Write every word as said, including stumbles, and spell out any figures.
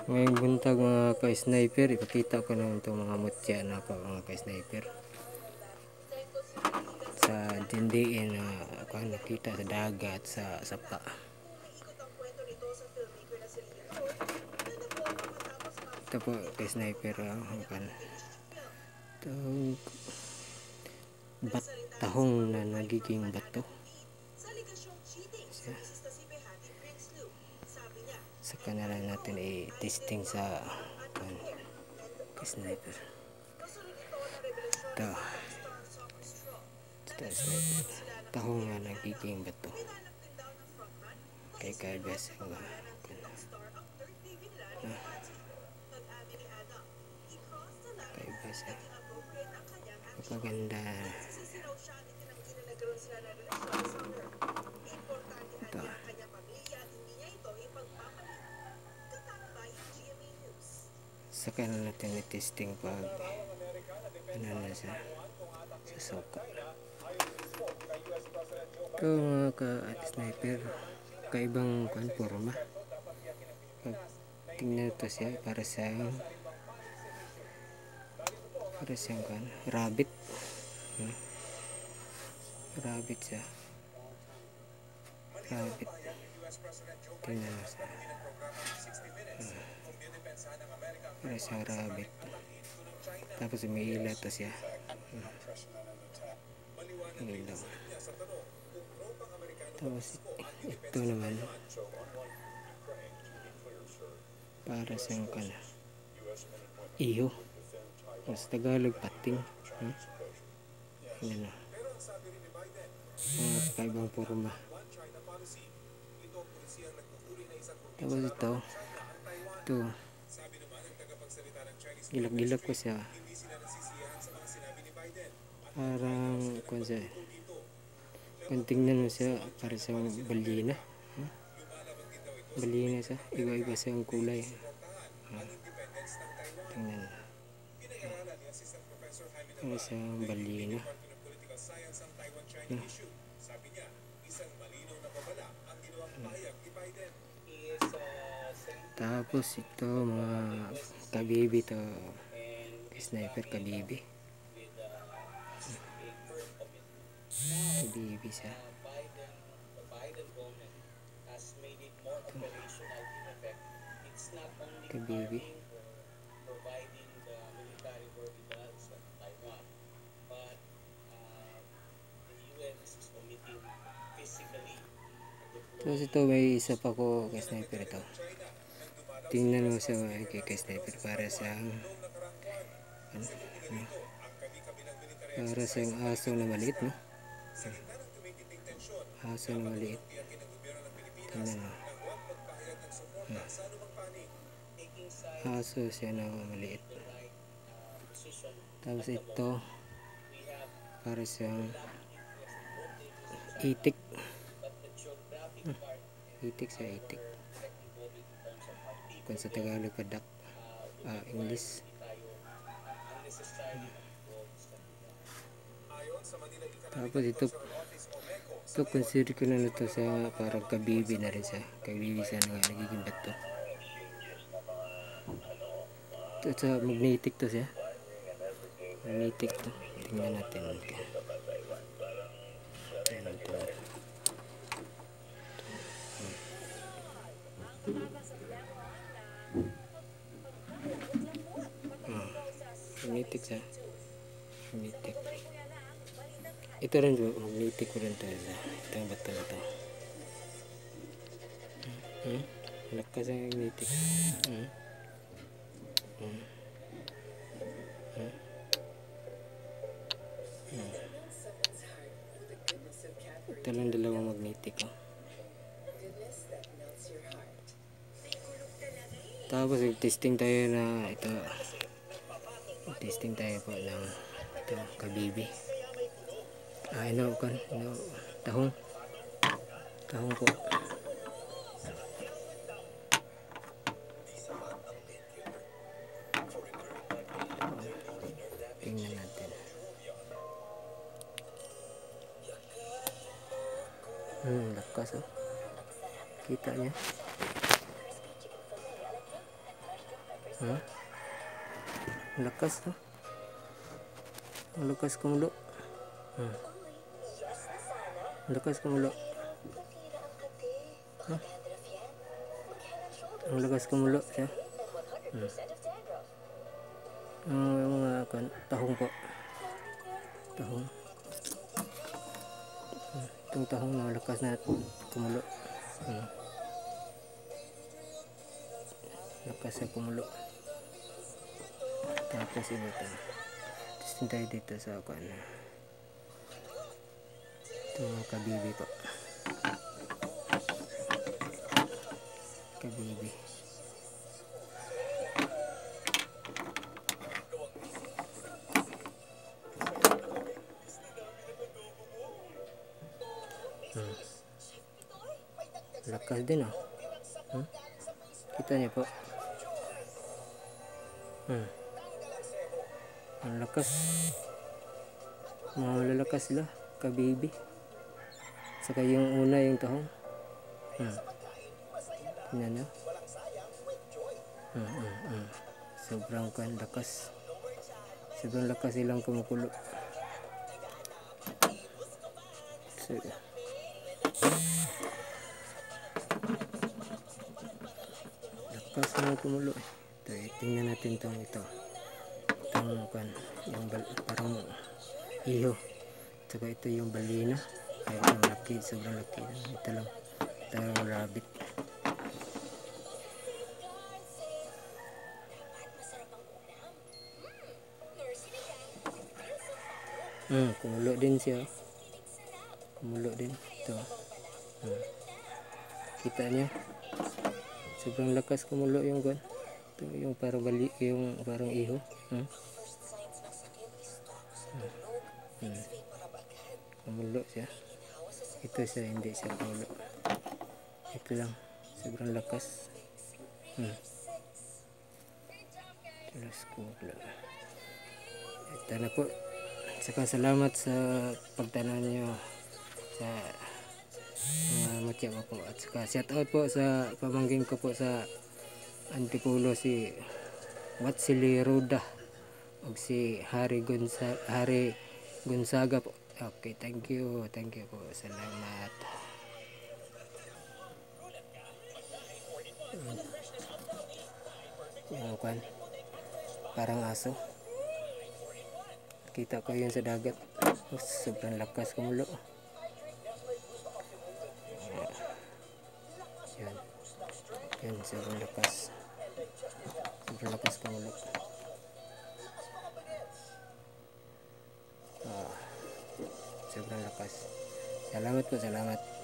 Ngayong buntag mga ka-sniper, ipakita ko na itong mga mutya na pa mga ka-sniper. Sa dindiin na uh, nakita sa dagat, sa sapa. Ito po ka-sniper, uh, kan itong bat tahong na nagiging bato. Siya. Saka na lang natin i-testing sa kan ka-sniper. Ito. Ito sniper. Tahong na nagiging bato. Kay kaigas ang uh, kaigas uh, maganda. Ito. Saka na natin i-testing pag ano na sa sa soka. Ito mga ka-sniper, kaibang kan forma. Pag tingnan ito siya, para sa para siyang kan rabbit. Hmm. Rabbit siya. Rabbit. Tingnan mo siya. Hmm. Para siyang rabbit. Tapos may ilaw to siya. Hmm. Ilaw. Tapos ito naman para siyang kan iyo. Mas Tagalog pating. Hmm? Yan na. Mga kakaibang forma. Tapos ito. Ito. Gilak-gilak ko siya. Parang kung siya. Kung tingnan mo siya, para siyang balina. Hmm? Balina siya. Iba-iba siyang kulay. Hmm. Tingnan mo. Para siyang balina. Hmm. Tapos ito mga kabibi to, sniper kabibi. Kabibi siya. Kabibi. Tapos ito may isa pa ko kay sniper ito. Tingnan mo sa kay kay sniper para sa ano, ano, para sa aso na maliit, no? Aso na maliit. Tingnan mo. Hmm. Aso siya na maliit. Tapos ito para siyang itik. Hmm. Itik siya, itik. Kung sa Tagalog pa duck, uh, English. Hmm. Tapos ito, ito consider ko na ito sa parang kabibi na rin siya. Kabibi siya na nga nagiging bato. Ito sa magnetic to siya. Magnetic to. Tingnan natin. Tingnan ito. Hmm. Magnetic siya. Magnetic. Ito rin magnetic ko rin ito. Ito ang bato ito. Hmm? Lakas ang magnetic. Hmm? Hmm. Hmm. Hmm. Ito lang dalawang magnetic, oh. Tapos testing tayo na ito. Testing tayo po ng ito kabibi. Ah, ino kan, ino tahong. Tahong po. Tingnan natin. Hmm, lakas, oh. Kita niya. Ha? Ang lakas, no? Ang lakas kumulo. Hmm. Ang lakas kumulo. Ha? Ang lakas kumulo siya. Hmm. Ang mga kan, tahong po. Tahong. Hmm. Itong tahong na lakas na kumulo. Hmm. Lakas na kumulo. Tapos iba ito. Testing tayo dito sa kan. Ito mga kabibi po. Kabibi. Hmm. Lakas din oh. Hmm? Kita niyo po. Hmm. Ang lakas. Mga lalakas sila. Kabibi. Saka yung una yung tahong. Hmm. Tingnan nyo. Hmm, hmm, hmm. Sobrang kan lakas. Sobrang lakas silang kumukulo. So, lakas na kumulo. Ito, tingnan natin itong ito. Itong kan, yung parang iho. Saka ito yung balina. Ay, ang laki, sobrang laki. Ito lang. Ito yung rabbit. Hmm, kumulo din siya. Kumulo din. Ito. Hmm. Kita niyo. Sobrang lakas kumulo yung gan. Ito yung parang bali, yung parang iho. Hmm. Hmm. Hmm. Kumulo siya. Ito siya, hindi siya kumulo. Ito lang. Sobrang lakas. Hmm. Terus kumulo. Ito na po. Saka salamat sa pagtanan niyo sa mga uh, matya ko po. At saka shout out po sa pamangkin ko po sa Antipolo, si Watsili Ruda o si Hari Gonzaga, Hari Gonzaga po. Okay, thank you. Thank you po. Salamat. Yung kan, parang aso. Kita ko yun sa dagat. Oh, sobrang lakas kumulo. Yan. Yan, sobrang lakas. Sobrang lakas kumulo. Ah, sobrang lakas. Salamat po, salamat.